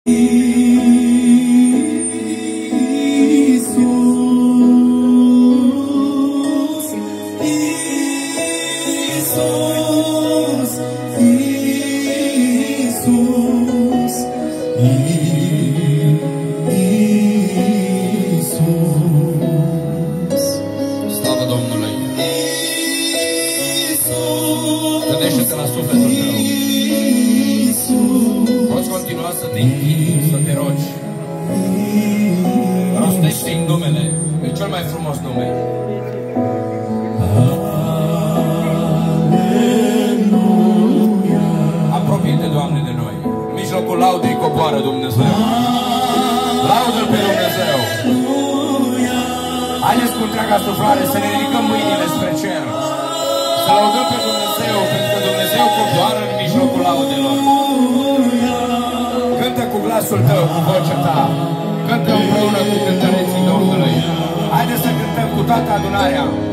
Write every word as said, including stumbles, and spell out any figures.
Gândește-te la sufletul tău. Poți continua să te închini, să te rogi. Rostește-i în numele. E cel mai frumos nume. Apropie-te, Doamne, de noi. În mijlocul laudei coboară Dumnezeu. Laudă-L pe Dumnezeu. Haideți cu întreaga suflare să ne ridicăm mâinile spre cer. Să laudăm pe Dumnezeu, pentru că Dumnezeu coboară în mijlocul laudelor. Cântă cu glasul tău, cu vocea ta. Cântă împreună cu cântăreții Domnului. Haideți să cântăm cu toată adunarea.